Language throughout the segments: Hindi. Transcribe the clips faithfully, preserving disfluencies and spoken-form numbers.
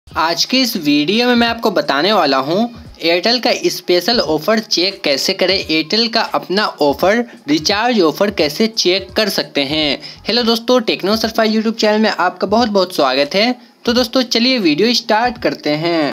आज की इस वीडियो में मैं आपको बताने वाला हूँ एयरटेल का स्पेशल ऑफ़र चेक कैसे करें। एयरटेल का अपना ऑफ़र रिचार्ज ऑफ़र कैसे चेक कर सकते हैं। हेलो दोस्तों, टेक्नो सर्टिफाइड यूट्यूब चैनल में आपका बहुत बहुत स्वागत है। तो दोस्तों चलिए वीडियो स्टार्ट करते हैं।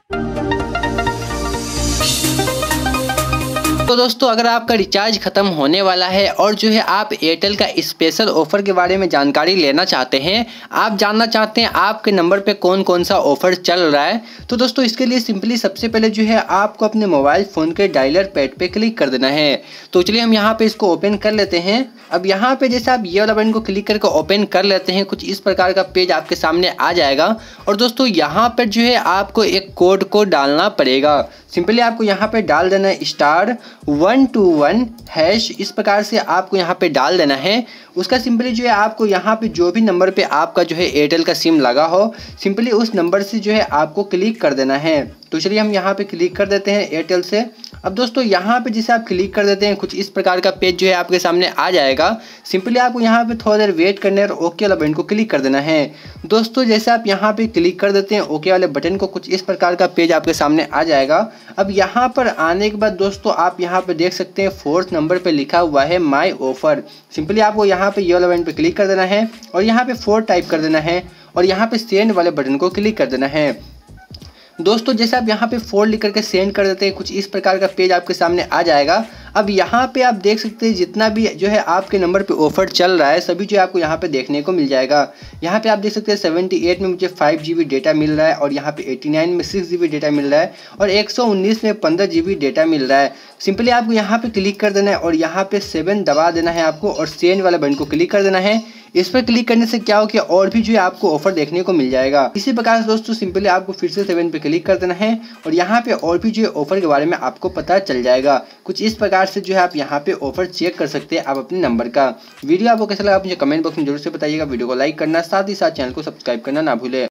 तो दोस्तों अगर आपका रिचार्ज ख़त्म होने वाला है और जो है आप एयरटेल का स्पेशल ऑफ़र के बारे में जानकारी लेना चाहते हैं, आप जानना चाहते हैं आपके नंबर पे कौन कौन सा ऑफ़र चल रहा है, तो दोस्तों इसके लिए सिंपली सबसे पहले जो है आपको अपने मोबाइल फ़ोन के डायलर पैड पे क्लिक कर देना है। तो चलिए हम यहाँ पे इसको ओपन कर लेते हैं। अब यहाँ पे जैसे आप ये वाला बटन को क्लिक करके ओपन कर लेते हैं, कुछ इस प्रकार का पेज आपके सामने आ जाएगा। और दोस्तों यहाँ पर जो है आपको एक कोड को डालना पड़ेगा। सिंपली आपको यहाँ पे डाल देना है star one two one hash, इस प्रकार से आपको यहाँ पे डाल देना है। उसका सिंपली जो है आपको यहाँ पे जो भी नंबर पे आपका जो है एयरटेल का सिम लगा हो, सिंपली उस नंबर से जो है आपको क्लिक कर देना है। तो चलिए हम यहाँ पे क्लिक कर देते हैं एयरटेल से। अब दोस्तों यहाँ पे जैसे आप क्लिक कर देते हैं, कुछ इस प्रकार का पेज जो है आपके सामने आ जाएगा। सिंपली आपको यहाँ पे थोड़ा देर वेट करना है और ओके वाला बटन को क्लिक कर देना है। दोस्तों जैसे आप यहाँ पे क्लिक कर देते हैं ओके वाले बटन को, कुछ इस प्रकार का पेज आपके सामने आ जाएगा। अब यहाँ पर आने के बाद दोस्तों आप यहाँ पे देख सकते हैं फोर्थ नंबर पे लिखा हुआ है माई ऑफर। सिंपली आपको यहाँ पे ये वाला बटन पे क्लिक कर देना है और यहाँ पे फोर टाइप कर देना है और यहाँ पे सेंड वाले बटन को क्लिक कर देना है। दोस्तों जैसे आप यहाँ पे फोर लिख करके सेंड कर देते हैं, कुछ इस प्रकार का पेज आपके सामने आ जाएगा। अब यहाँ पे आप देख सकते हैं जितना भी जो है आपके नंबर पे ऑफर चल रहा है सभी जो है आपको यहाँ पे देखने को मिल जाएगा। यहाँ पे आप देख सकते हैं सेवेंटी एट में मुझे फाइव जी बी डेटा मिल रहा है और यहाँ पे एटी नाइन में सिक्स जी बी डेटा मिल रहा है और एक सौ उन्नीस में पंद्रह जी बी डेटा मिल रहा है। सिंपली आपको यहाँ पे क्लिक कर देना है और यहाँ पे सेवन दबा देना है आपको और सेंड वाला बटन को क्लिक कर देना है। इस पर क्लिक करने से क्या हो कि और भी जो है आपको ऑफर देखने को मिल जाएगा। इसी प्रकार से दोस्तों सिंपली आपको फिर से सेवन पे क्लिक कर देना है और यहाँ पे और भी जो है ऑफर के बारे में आपको पता चल जाएगा। कुछ इस प्रकार से जो है आप यहाँ पे ऑफर चेक कर सकते हैं आप अपने नंबर का। वीडियो आपको कैसा लगा मुझे कमेंट बॉक्स में जरूर से बताइएगा। वीडियो को लाइक करना, साथ ही साथ चैनल को सब्सक्राइब करना ना भूलें।